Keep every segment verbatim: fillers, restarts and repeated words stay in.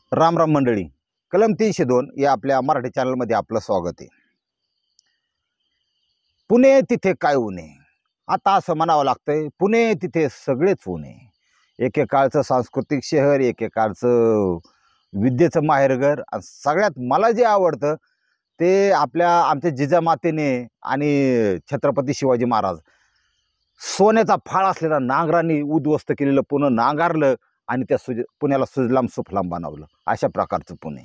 राम राम मंडळी, कलम तीनशे दोन या आपल्या मराठी चॅनलमध्ये आपलं स्वागत आहे. पुणे तिथे काय उणे, आता असं म्हणावं लागतंय. पुणे तिथे सगळेच उणे. एकेकाळचं सांस्कृतिक शहर, एकेकाळचं विद्येचं माहेरघर. आणि सगळ्यात मला जे आवडतं ते आपल्या आमच्या जिजामातेने आणि छत्रपती शिवाजी महाराज सोन्याचा फाळ असलेला नांगरांनी उद्ध्वस्त केलेलं पुणे नांगारलं आणि त्या सुज पुण्याला सुजलाम सुफलाम बनवलं. अशा प्रकारचं पुणे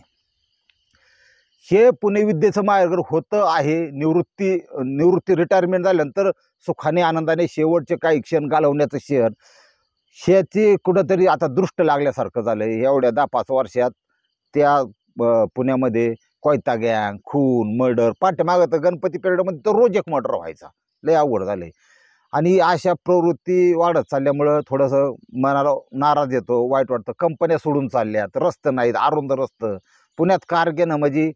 हे पुणे विद्येचं माहेरघर होतं आहे. निवृत्ती निवृत्ती रिटायरमेंट झाल्यानंतर सुखाने आनंदाने शेवटचे काही क्षण घालवण्याचं शहर, ह्याची कुठंतरी आता दृष्ट लागल्यासारखं झालं आहे. एवढ्या दहा पाच वर्षात त्या पुण्यामध्ये कोयता गँग, खून, मर्डर, पाठीमागं तर गणपती पिरियडमध्ये तर रोज एक मर्डर व्हायचा. लय अवघड झालं आहे. आणि अशा प्रवृत्ती वाढत चालल्यामुळं थोडंसं मनाला नाराज येतो, वाईट वाटतं. कंपन्या सोडून चालल्यात, रस्ते नाहीत, अरुंद रस्तं. पुण्यात कार घेणं म्हणजे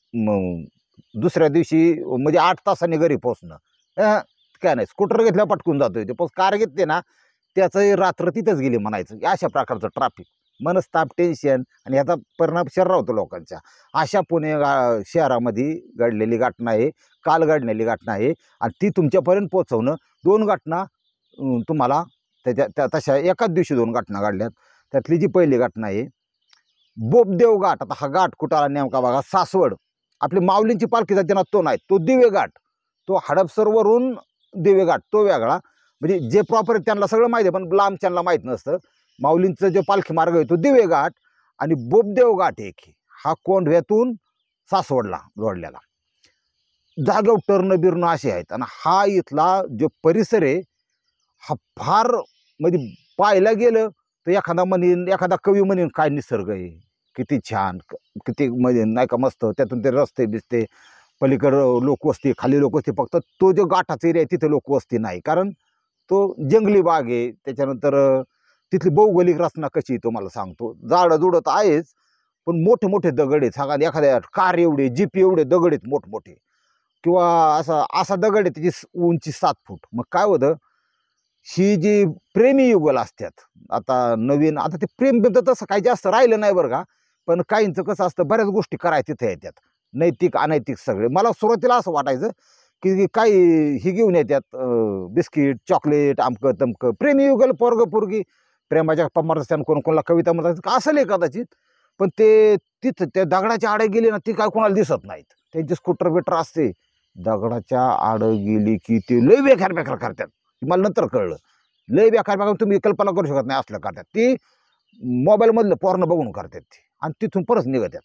दुसऱ्या दिवशी म्हणजे आठ तासांनी घरी पोचणं. काय नाही, स्कूटर घेतल्या पटकून जातोय ते, पण कार घेतले ना त्याचं रात्र तिथंच गेली म्हणायचं. अशा प्रकारचं ट्रॅफिक, मनस्ताप, टेन्शन आणि याचा परिणाम शरीर होतो लोकांच्या. अशा पुणे शहरामध्ये घडलेली घटना आहे, काल घडलेली घटना आहे. आणि ती तुमच्यापर्यंत पोचवणं, दोन घटना तुम्हाला त्याच्या त्या तशा एकाच दिवशी दोन घटना घडल्यात. त्यातली जी पहिली घटना आहे बोपदेव घाट. आता हा घाट कुठं आला नेमका बघा, सासवड. आपली माऊलींची पालखी जाते ना तो नाही, तो दिवे घाट. तो हडपसरवरून दिवे घाट तो वेगळा. म्हणजे जे प्रॉपर त्यांना सगळं माहिती आहे, पण लांबच्यांना माहीत नसतं. माऊलींचा जो पालखी मार्ग आहे तो दिवे घाट आणि बोपदेव घाट एक हा कोंढव्यातून सासवडला जोडलेला. जागेवर टर्न बिर्न असे आहेत. आणि हा इथला जो परिसर आहे हा फार म्हणजे पाहायला गेलं तर एखादा म्हणेन, एखादा कवी म्हणेन काय निसर्ग आहे, किती छान, किती म्हणजे नाही का मस्त. त्यातून ते रस्ते बिस्ते, पलीकडं लोकवस्ती, खाली लोकवस्ती. फक्त तो जो घाटाचा एरिया आहे तिथे लोकवस्ती नाही, कारण तो जंगली बाग आहे. त्याच्यानंतर तिथली भौगोलिक रचना कशी तुम्हाला सांगतो, झाडं जुडं तर आहेच, पण मोठे मोठे दगड आहेत. सगळ्यात एखाद्या कार एवढे, जीप एवढे दगड आहेत मोठमोठे, किंवा असा असा दगड आहे त्याची उंची सात फूट. मग काय होतं, ही जी प्रेमी युगल असतात आता नवीन, आता ते प्रेम तर तसं काही जास्त राहिलं नाही बरं का, पण काहींचं कसं असतं बऱ्याच गोष्टी करायला तिथे येतात, नैतिक अनैतिक सगळे. मला सुरुवातीला असं वाटायचं की काही ही घेऊन येतात बिस्किट, चॉकलेट, आमकं तमकं. प्रेमी युगल, पोरग पोरगी प्रेमाच्या पमारस्त्यानं कोण कोणाला कविता म्हणतात असं कदाचित, पण ते तिथं त्या दगडाच्या आडे गेली ना ती काय कोणाला दिसत नाहीत. त्यांचे स्कूटर बिटर असते, दगडाच्या आडं गेली की ते लय बेकार बेकार करतात. मला नंतर कळलं, लय बेकार बेकार तुम्ही कल्पना करू शकत नाही असलं करतात. ती मोबाईलमधलं पोरणं बघून करतात ते, आणि तिथून परत निघतात.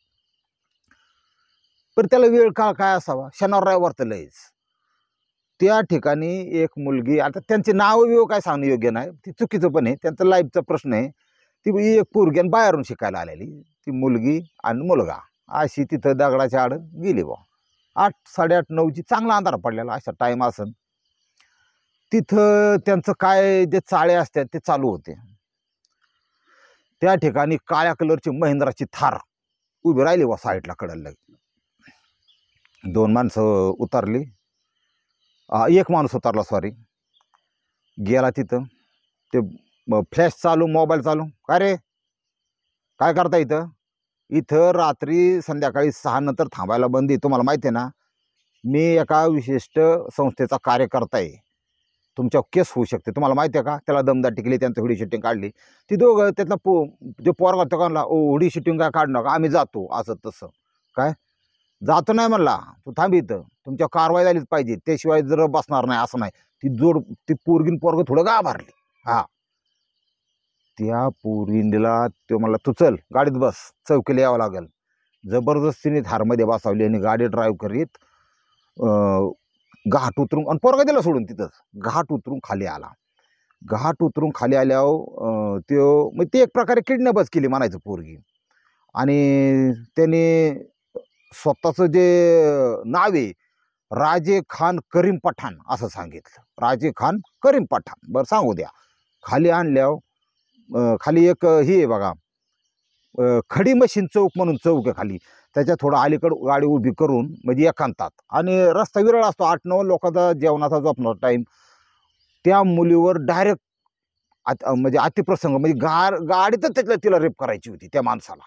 पण त्याला वेळ काळ काय असावा, शनिवार रविवार तर लयच. त्या ठिकाणी एक मुलगी, आता त्यांचे नाव विव काय सांगणं योग्य नाही, ती चुकीचं पण आहे, त्यांचा लाईफचा प्रश्न आहे. ती एक पोरगी आणि बाहेरून शिकायला आलेली ती मुलगी आणि मुलगा अशी तिथं दगडाच्या आड गेली बा. आठ साडेआठ नऊची चांगला अंधार पडलेला अशा टाईम असन. तिथं त्यांचं काय जे चाळे असतात ते चालू होते. त्या ठिकाणी काळ्या कलरची महिंद्राची थार उभी राहिली बा साईडला कडेला. दोन माणसं उतरली, एक माणूस उतरला सॉरी, गेला तिथं. ते फ्लॅश चालू, मोबाईल चालू. काय रे काय करता इथं? इथं रात्री संध्याकाळी सहा नंतर थांबायला बंदी. तुम्हाला माहिती आहे ना, मी एका विशिष्ट संस्थेचा कार्यकर्ता आहे, तुमच्यावर केस होऊ शकते. तुम्हाला माहिती आहे का? त्याला दमदाटी केली, त्यांचं हुडी शूटिंग काढली. ती दोघं त्यातला पो जो पोरगा तो काढला, ओ हुडी शूटिंग काय काढू नका, आम्ही जातो असं तसं. काय जातो नाही म्हणला, तू थांब इथं, तुमच्या कारवाई झालीच पाहिजे, त्याशिवाय जर बसणार नाही असं नाही. ती जोड ती पोरगीन पोरगं थोडं घाबरली. हा, त्या पोरींला तो म्हणला तू चल गाडीत बस, चौकीला यावं लागेल. जबरदस्तीने थारमध्ये बसावली आणि गाडी ड्राईव्ह करीत घाट उतरून, आणि पोरगा दिला सोडून तिथंच. घाट उतरून खाली आला. घाट उतरून खाली आल्यावर तो मग ते एक प्रकारे किडनॅपच केली म्हणायचं पोरगी. आणि त्याने स्वतःचं जे नाव आहे राजे खान करीम पठाण असं सांगितलं. राजे खान करीम पठाण, बरं सांगू द्या. खाली आणल्यावर खाली एक ही आहे बघा, खडी मशीन चौक म्हणून चौक आहे खाली, त्याच्या थोडं अलीकडं गाडी उभी करून म्हणजे एकांतात. आणि रस्ता विरळ असतो, आठ नऊ लोकांचा जेवणाचा झोपणार टाईम. त्या मुलीवर डायरेक्ट म्हणजे अतिप्रसंग म्हणजे गार गाडीतच त्यातल्या तिला रेप करायची होती त्या माणसाला.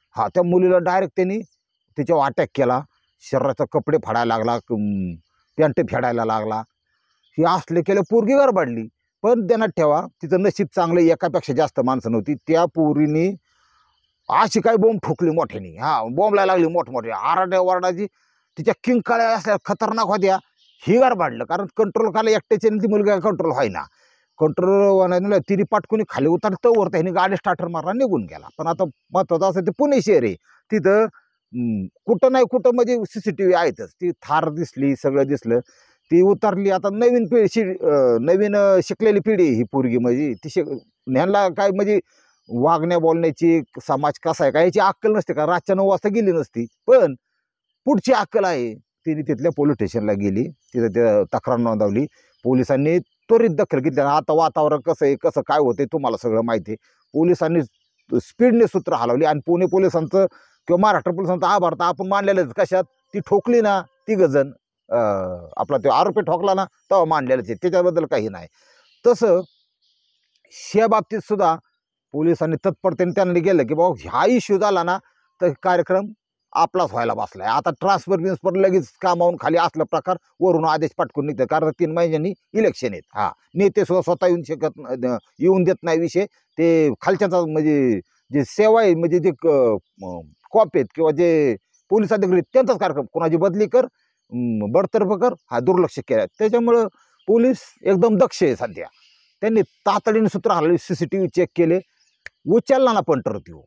हा त्या मुलीला डायरेक्ट त्यांनी तिच्यावर अटॅक केला, शरीराचा कपडे फाडायला लागला, पॅन्ट फेडायला लागला. ही असले केलं पोरगी गरबाडली. पण ध्यानात ठेवा, तिचं नशीब चांगलं, एकापेक्षा जास्त माणसं नव्हती. त्या पोरीने अशी काय बोंब ठोकली मोठ्याने, हा बोंबला लागली मोठमोठ्या आरड्या वरडाची. तिच्या किंकाळ्या असल्या खतरनाक होत्या. ही गरबाडलं, कारण कंट्रोल करायला एकट्याचे ती मुलगा कंट्रोल व्हायना. कंट्रोल होण्याला तिने पाटकुनी खाली उतरतं वर त्याने गाडी स्टार्टर मारला निघून गेला. पण आता महत्वाचं असं ते पुणे शहर आहे, तिथं कुठं नाही कुठं म्हणजे सी सी टी व्ही आहेतच. ती थार दिसली, सगळं दिसलं, ती उतरली. आता नवीन पिढी शि नवीन शिकलेली पिढी ही पोरगी, म्हणजे ती शिक ह्यांना काय म्हणजे वागण्या बोलण्याची, समाज कसा आहे का याची अक्कल नसते का. रातच्या नऊ वाजता गेली नसती, पण पुढची अक्कल आहे. तिने तिथल्या पोलीस स्टेशनला गेली, तिथं त्या तक्रार नोंदवली. पोलिसांनी त्वरित दखल घेतली. आता वातावरण कसं आहे, कसं काय होते तुम्हाला सगळं माहिती आहे. पोलिसांनी स्पीडने सूत्र हलवली आणि पुणे पोलिसांचं किंवा महाराष्ट्र पोलिसांचं आभार तर आपण मानलेलंच. कशात ती ठोकली ना, तिघ जण आपला तो आरोपी ठोकला ना, तेव्हा मानलेलंच आहे, त्याच्याबद्दल काही नाही. तसं ह्या बाबतीत सुद्धा पोलिसांनी तत्परतेने त्यांनी गेलं की बाबा हा इश्यू झाला ना तर कार्यक्रम आपलाच व्हायला बसलाय. आता ट्रान्सफर बिन्सफर लगेच कामावून खाली असला प्रकार वरून आदेश पाठकून निघतात, कारण तीन महिन्यांनी इलेक्शन आहेत. हा नेते सुद्धा स्वतः येऊन शकत येऊन देत नाही विषय. ते खालच्याचा म्हणजे जे सेवा आहे, म्हणजे जे कॉप आहेत किंवा जे पोलीस अधिकारी त्यांचाच कार्यक्रम, कोणाची बदली कर, बडतर्फ कर, हा दुर्लक्ष केला. त्याच्यामुळं पोलीस एकदम दक्ष आहे सध्या. त्यांनी तातडीने सूत्र हलवली, C C T V check केले, उचलला ना पंटर त्यो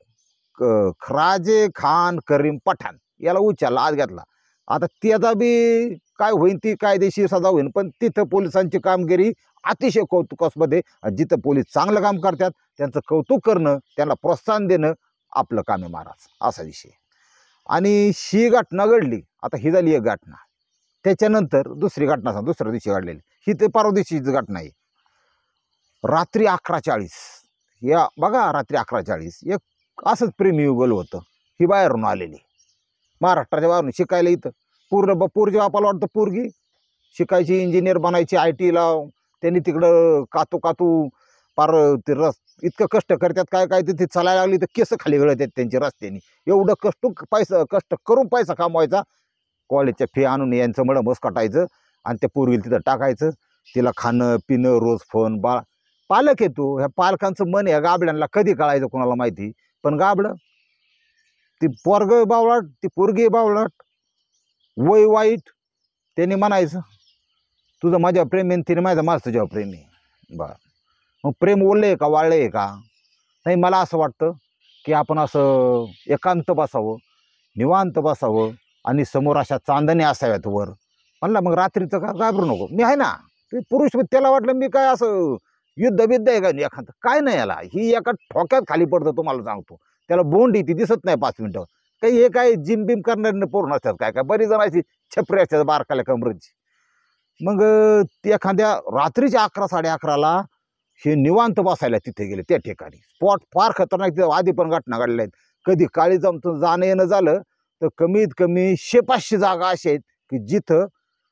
राजे खान करीम पठाण याला उचलला, आज घेतला. आता त्याचा बी काय होईल ती कायदेशीर सजा होईल, पण तिथं पोलिसांची कामगिरी अतिशय कौतुकास्पद आहे. जिथं पोलीस चांगलं काम करतात त्यांचं कौतुक करणं, त्यांना प्रोत्साहन देणं आपलं काम आहे महाराज, असा विषय. आणि ही घटना घडली. आता ही झाली एक घटना, त्याच्यानंतर दुसरी घटना सांग, दुसऱ्या दिवशी घडलेली ही ते परवा दिवशीची घटना आहे. रात्री अकरा चाळीस या बघा, रात्री अकरा चाळीस एक असंच प्रेमी युगल होतं. ही बाहेरून आलेली, महाराष्ट्राच्या बाहेरून शिकायला. इथं पूर्ण ब पोरगी बापाला वाटतं पोरगी शिकायची, इंजिनियर बनायची, आय टीला. त्यांनी तिकडं कातू कातू पार ते रस इतकं कष्ट करतात, काय काय तिथे चालायला लागली तर केस खाली गळत आहेत त्यांची रस्त्याने. एवढं कष्ट पैसा कष्ट करून पैसा कमवायचा, कॉलेजच्या फी आणून यांचं मळंबस काटायचं आणि त्या पोरगीला तिथं टाकायचं. तिला खाणं पिणं, रोज फोन. बा पालक आहे तू, ह्या पालकांचं मन या गाबड्यांना कधी कळायचं कोणाला माहिती. पण गाबडं ती पोरग बावळाट, ती पोरगी बावळाट, वय वाईट. त्यांनी म्हणायचं तुझं माझ्यावर प्रेम आहे, तिने माझं माझं तुझ्यावर प्रेम आहे. बरं, मग प्रेम ओललं आहे का वाळलं आहे का? नाही, मला असं वाटतं की आपण असं एकांत बसावं, निवांत बसावं आणि समोर अशा चांदण्या असाव्यात वर. म्हणला मग रात्रीचं का घाबरू नको, मी आहे ना. ते पुरुष त्याला वाटलं मी काय असं युद्ध बिद्ध आहे का एखादं, काय नाही. याला ही एका ठोक्यात खाली पडतं, तुम्हाला सांगतो. त्याला बोंड ती दिसत नाही पाच मिनिटं. काही हे काय जिम बिम करणारे पूर्ण असतात, काय काय बरी जणांची छपरी असतात बारकाल्या कमरेची. मग एखाद्या रात्रीच्या अकरा साडे अकराला हे निवांत बसायला तिथे गेले त्या ठिकाणी. स्पॉट फार खतरनाक, तिथं आधी पण घटना घडल्या आहेत. कधी काळी जमतं जाणं येणं झालं तर कमीत कमी शे पाचशे जागा अशा आहेत की जिथं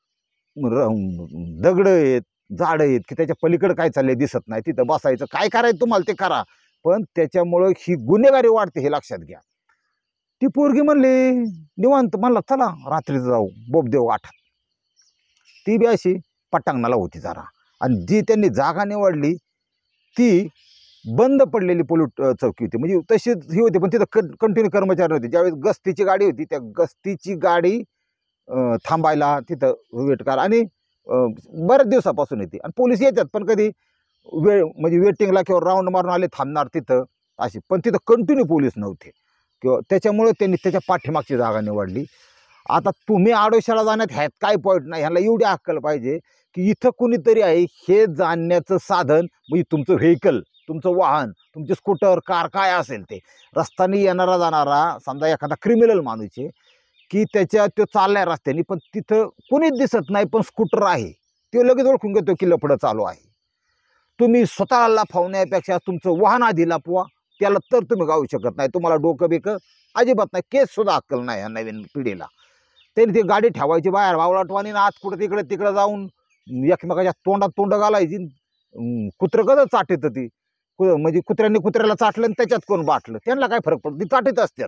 दगड आहेत, झाडं आहेत की त्याच्या पलीकडे काय चाललंय दिसत नाही. तिथं बसायचं, काय करायचं तुम्हाला ते करा, पण त्याच्यामुळं ही गुन्हेगारी वाढते हे लक्षात घ्या. ती पोरगी म्हणली निवांत, म्हणला चला रात्रीचं जाऊ बोबदेव गाठात. ती बी अशी पटांगणाला होती जरा. आणि जी त्यांनी जागा निवडली ती बंद पडलेली पोलीस चौकी होती, म्हणजे तशीच ही होती, पण तिथं कंटिन्यू कर्मचारी होते. ज्यावेळेस गस्तीची गाडी होती त्या गस्तीची गाडी थांबायला तिथं वेट करा. आणि बऱ्याच दिवसापासून येते आणि पोलीस येतात, पण कधी वेळ म्हणजे वेटिंगला किंवा राऊंड मारून आले थांबणार तिथं अशी. पण तिथं कंटिन्यू पोलीस नव्हते किंवा त्याच्यामुळे त्यांनी त्याच्या पाठीमागची जागा निवडली. आता तुम्ही आडोशाला जाण्यात ह्यात काय पॉईंट नाही, ह्याला एवढी अक्कल पाहिजे की इथं कुणीतरी आहे हे जाण्याचं साधन, म्हणजे तुमचं व्हेकल, तुमचं वाहन, तुमचे स्कूटर कार काय असेल ते, रस्त्याने येणारा जाणारा समजा एखादा क्रिमिनल माणूस आहे की त्याच्या तो चाललाय रस्त्याने, पण तिथं कुणीच दिसत नाही, पण स्कूटर आहे, तो लगेच ओळखून घेतो की लफडं चालू आहे. तुम्ही स्वतःला लफवण्यापेक्षा तुमचं वाहन आधी लपवा, त्याला तर तुम्ही गावू शकत नाही. तुम्हाला डोकं बिकं अजिबात नाही, केस सुद्धा अक्कल नाही या नवीन पिढीला. त्यांनी ती गाडी ठेवायची बाहेर वावळाटवानी, आत कुठं तिकडे तिकडं जाऊन एकमेकाच्या तोंडात तोंड घालायची. कुत्रं कसं चाटतं ती, म्हणजे कुत्र्यांनी कुत्र्याला चाटलं आणि त्याच्यात कोण बाटलं, त्यांना काय फरक पडतो, ती चाटीत असतात.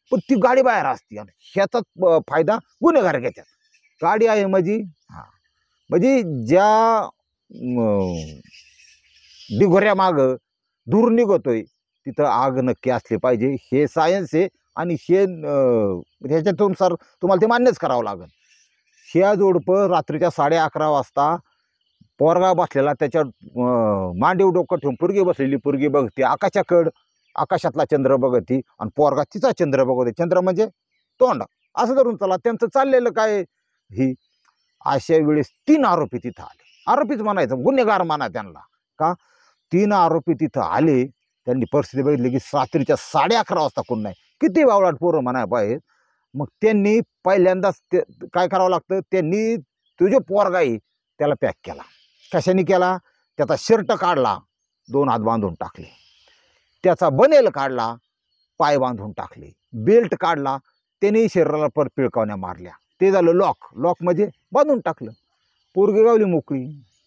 पण ती गाडी बाहेर असते आणि ह्याचाच अं, फायदा गुन्हेगार घेतात. गाडी आहे म्हणजे हां म्हणजे ज्या अं, डिघोऱ्या माग दूर निघतोय तिथं आग नक्की असली पाहिजे. हे सायन्स आहे आणि हे अं, ह्याच्यानुसार तुम्हाला ते मान्यच करावं लागेल. ह्या जोडपं रात्रीच्या साडे अकरा वाजता पोरगा बसलेला त्याच्या अं, मांडीव डोकं ठेवून पोरगी बसलेली, पोरगी बघते आकाशाकड, आकाशातला चंद्र बघते आणि पोरगा तिचा चंद्र बघते. चंद्र म्हणजे तोंड असं धरून चला. त्यांचं चाललेलं काय ही. अशा वेळेस तीन आरोपी तिथं आले. आरोपीच म्हणायचं, गुन्हेगार म्हणा त्यांना. का तीन आरोपी तिथं आले. त्यांनी परिस्थिती बघितली की रात्रीच्या साडे अकरा वाजता कोण नाही, किती बावळाट पोरं म्हणा पाहिजे. मग त्यांनी पहिल्यांदाच ते काय करावं लागतं, त्यांनी तुझे पोरगा आहे त्याला पॅक केला. कशाने केला? त्याचा शर्ट काढला, दोन हात बांधून टाकले. त्याचा बनेल काढला, पाय बांधून टाकले. बेल्ट काढला, त्याने शरीराला पर पिळकावण्या मारल्या. ते झालं लॉक. लॉक म्हणजे बांधून टाकलं. पोरगी गावली मोकळी.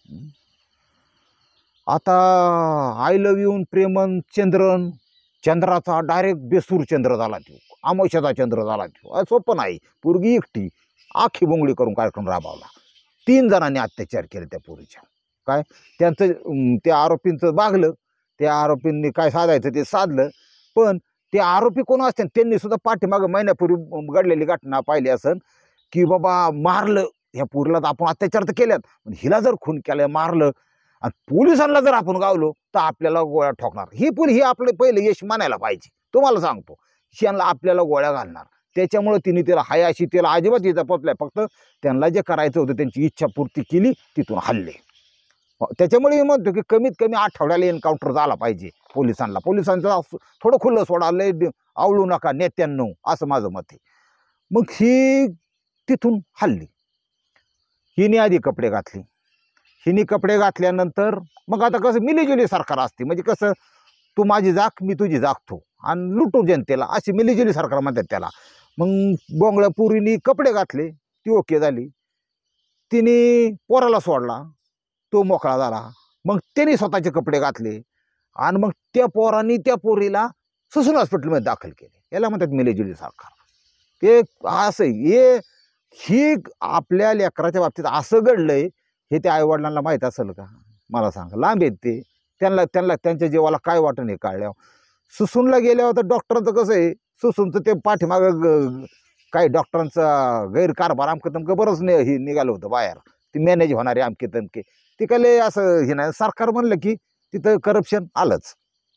आता आय लव्ह यू प्रेमन चंद्रन, चंद्राचा डायरेक्ट बेसूर चंद्र झाला तो, अमावस्याचा चंद्र झाला तो. सोपं नाही. पोरगी एकटी आखी बोंगळी करून कार्यक्रम राबवला. तीन जणांनी अत्याचार केले त्या पोरीच्या. काय त्यांचं त्या आरोपींचं भागलं. त्या आरोपींनी काय साधायचं ते साधलं. पण ते आरोपी कोण असते त्यांनी सुद्धा पाठीमागं महिन्यापूर्वी घडलेली घटना पाहिली असेल की बाबा मारलं ह्या पोरीला, तर आपण अत्याचार तर केल्यात, पण हिला जर खून केलं, मारलं आणि पोलिसांना जर आपण गावलो तर आपल्याला गोळ्या ठोकणार. ही पुरी ही आपलं पहिलं यश मानायला पाहिजे. तुम्हाला सांगतो, यांना आपल्याला गोळ्या घालणार. त्याच्यामुळे तिने तिला हाय अशी तिला अजिबात इजा पोचल्या. फक्त त्यांना जे करायचं होतं त्यांची इच्छा पूर्ती केली, तिथून हल्ले. त्याच्यामुळे मी म्हणतो की कमीत कमी आठवड्याला एन्काउंटर झाला पाहिजे पोलिसांना. पोलिसांचं थोडं खुल्लं सोडा, लय आवळू नका नेत्यांनो, असं माझं मत आहे. मग ही तिथून हल्ली. हिने आधी कपडे घातले. हिने कपडे घातल्यानंतर मग आता कसं मिलीजुली सरकार असते. म्हणजे कसं, तू माझी जाग मी तुझी जागतो आणि लुटू जनतेला, अशी मिलीजुली सरकार म्हणतात त्याला. मग बोंगळ्या पुरीनी कपडे घातले, ती ओके झाली. तिने पोराला सोडला, तो मोकळा झाला. मग त्याने स्वतःचे कपडे घातले आणि मग त्या पोरांनी त्या पोरीला ससून हॉस्पिटलमध्ये दाखल केले. याला म्हणतात मिलीजुली सरकार. ते असं हे ही आपल्या लेकराच्या बाबतीत असं घडलंय हे त्या आईवडिलांना माहीत असेल का? मला सांगा. लांब आहेत ते. त्यांना त्यांना त्यांच्या जीवाला काय वाटण हे काढल्यावर. सुसूनला गेल्यावर तर डॉक्टरांचं कसं आहे, सुसूनचं ते पाठीमागं काही डॉक्टरांचा गैरकारभार आमकं तमकं बरंच नाही हे निघालं होतं बाहेर. ती मॅनेज होणारे आमके तमके ते काय लय असं हे नाही. सरकार म्हणलं की तिथं करप्शन आलंच.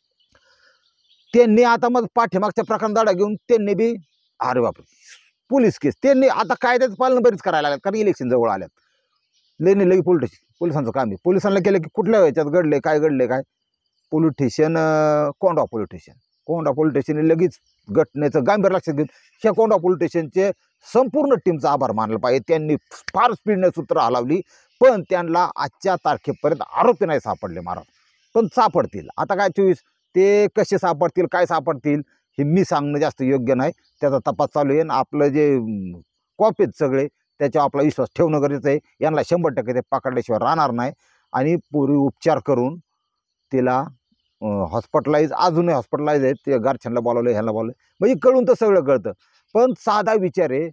त्यांनी आता मग पाठीमागच्या प्रकरण दाडा घेऊन त्यांनी बी अरे बापरे पोलीस केस त्यांनी आता कायद्याचं पालन बरीच करायला लागल्यात, कारण इलेक्शन जवळ आल्यात. लेणे लगी पोलीस पोलिसांचं काम आहे. पोलिसांना केलं की कुठल्या ह्याच्यात घडले काय घडले काय, पोलीस स्टेशन कोंडा पोलीस स्टेशन कोंडा पोलीस स्टेशनने लगेच घटनेचं गांभीर्य लक्षात घेऊन ह्या कोंडा पोलीस स्टेशनचे संपूर्ण टीमचा आभार मानला पाहिजे. त्यांनी फार स्पीडने सूत्र हलवली, पण त्यांना आजच्या तारखेपर्यंत आरोपी नाही सापडले महाराज. पण सापडतील. आता काय चोवीस ते कसे सापडतील काय सापडतील हे मी सांगणं जास्त योग्य नाही. त्याचा तपास चालू आहे. आपलं जे कॉपीत सगळे त्याच्यावर आपला विश्वास ठेवणं गरजेचं आहे. यांना शंभर टक्के ते पकडल्याशिवाय राहणार नाही. आणि पूर्वी उपचार करून तिला हॉस्पिटलाइज, अजूनही हॉस्पिटलाइज आहेत. ते गारछनला बोलावलं, ह्याला बोलावलं, म्हणजे कळून तर सगळं कळतं. पण साधा विचार आहे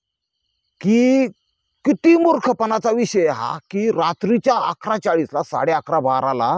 की किती मूर्खपणाचा विषय हा की रात्रीच्या अकरा चाळीसला साडे अकरा बाराला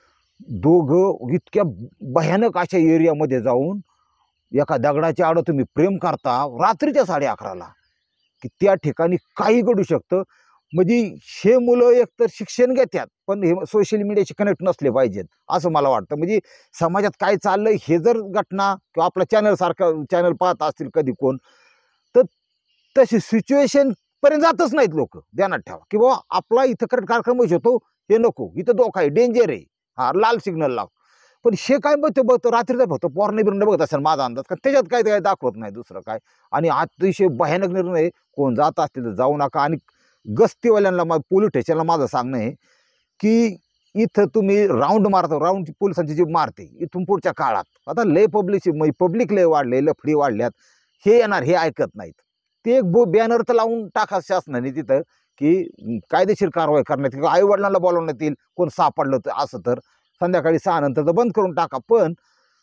दोघं इतक्या भयानक अशा एरियामध्ये जाऊन एका दगडाच्या आडं तुम्ही प्रेम करता रात्रीच्या साडे अकराला, की त्या ठिकाणी काही घडू शकतं. म्हणजे हे मुलं एकतर शिक्षण घेतात पण हे सोशल मीडियाशी कनेक्ट नसले पाहिजेत असं मला वाटतं. म्हणजे समाजात काय चाललंय हे जर घटना किंवा आपला चॅनल सारखं चॅनल पाहत असतील कधी कोण, तर तशी सिच्युएशन पर्यंत जातच नाहीत लोक. ध्यानात ठेवा की बाबा आपला इथं करंट कार्यक्रम होतो, हे नको, इथं धोका आहे, डेंजर आहे, हा लाल सिग्नल लाव. पण हे काय बघतो बघतो रात्रीचा बघतो पोरणे बिरणे बघत असेल माझा अंदाज, का त्याच्यात काय काय दाखवत नाही दुसरं काय. आणि अतिशय भयानक निर्णय, कोण जात असतील तर जाऊ नका. आणि गस्तीवाल्यांना मा पोलीस स्टेशनला माझं सांगणं आहे की इथं तुम्ही राऊंड मारतो, राऊंड पोलिसांची जी मारते इथून पुढच्या काळात आता लय पब्लिक पब्लिक लय वाढले, लफडी वाढल्यात, हे येणार हे ऐकत नाहीत. ते एक बो बॅनर तर लावून टाका शासनाने तिथं की कायदेशीर कारवाई करण्यात येईल, आई वडिलांना बोलवण्यात येईल, कोण सापडलं तर असं तर संध्याकाळी सहा नंतर तर बंद करून टाका. पण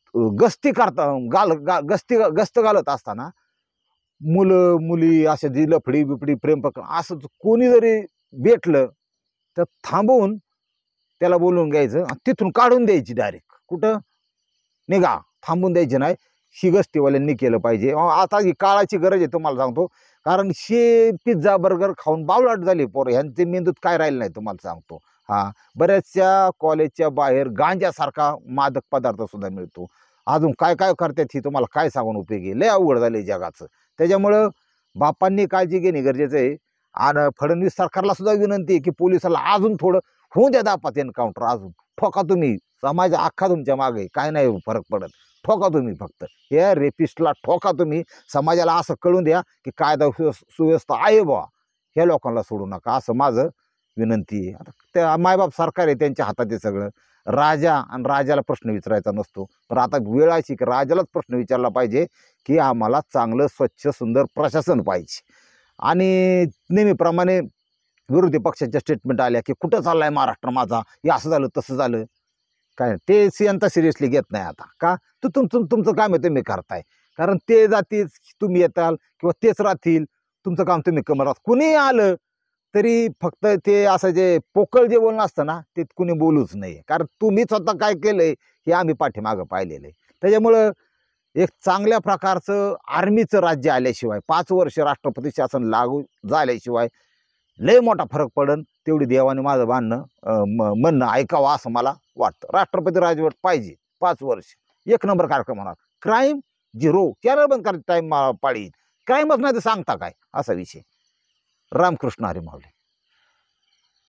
गस्ती करता गाल गा गस्ती गस्त घालत असताना मुलं मुली अशा जी लफडी बिपडी प्रेम प्रकरण असं कोणी जरी भेटलं तर थांबवून त्याला बोलून घ्यायचं आणि तिथून काढून द्यायची डायरेक्ट. कुठं निघा, थांबून द्यायची नाही. ही गस्तीवाल्यांनी केलं पाहिजे. आता ही काळाची गरज आहे तुम्हाला सांगतो. कारण शे पिझ्झा बर्गर खाऊन बावळाट झाली पोरं. ह्यांचे मेंदूत काय राहिलं नाही तुम्हाला सांगतो. हा, बऱ्याचशा कॉलेजच्या बाहेर गांजासारखा मादक पदार्थ सुद्धा मिळतो. अजून काय काय करतात ही तुम्हाला काय सांगून उपयोगी. लय अवघड झाले जगाचं. त्याच्यामुळं बापांनी काळजी घेणे गरजेचं आहे. आणि फडणवीस सरकारला सुद्धा विनंती आहे की पोलिसाला अजून थोडं होऊ द्या दापात एन्काउंटर. अजून ठोका तुम्ही, समाज अख्खा तुमच्या मागे, काय नाही फरक पडत. ठोका तुम्ही, फक्त या रेपिस्टला ठोका तुम्ही. समाजाला असं कळून द्या की कायदा सुव्यवस्था आहे बा, ह्या लोकांना सोडू नका, असं माझं विनंती आहे. आता त्या मायबाप सरकार आहे, त्यांच्या हातात आहे सगळं. राजा आणि राजाला प्रश्न विचारायचा नसतो. तर आता वेळ अशी की राजालाच प्रश्न विचारला पाहिजे की आम्हाला चांगलं स्वच्छ सुंदर प्रशासन पाहिजे. आणि नेहमीप्रमाणे विरोधी पक्षाच्या स्टेटमेंट आल्या की कुठं चाललाय महाराष्ट्र माझा, हे असं झालं तसं झालं. काय ते सियंता सिरियसली घेत नाही आता. का? तर तुमचं तुमचं काम आहे तुम्ही करताय. कारण ते जातील, तुम्ही येताल किंवा तेच राहतील, तुमचं काम तुम्ही कमर राहत. कुणी आलं तरी फक्त ते असं जे पोकळ जे बोलणं असतं ना, ते कुणी बोलूच नाही. कारण तुम्ही स्वतः काय केलंय हे आम्ही पाठीमागं पाहिलेलं आहे. त्याच्यामुळं एक चांगल्या प्रकारचं आर्मीचं राज्य आल्याशिवाय, पाच वर्ष राष्ट्रपती शासन लागू झाल्याशिवाय लय मोठा फरक पडन. तेवढी देवाने माझं बांधणं म्हणणं ऐकावं असं मला वाटतं. राष्ट्रपती राजवट पाहिजे. पाच वर्ष एक नंबर कार्यक्रम होणार. क्राईम झिरो, चॅनल बंद करायचं टाईम पाळी. क्राईमच नाही तर सांगता काय, असा विषय. रामकृष्ण हरी माऊली.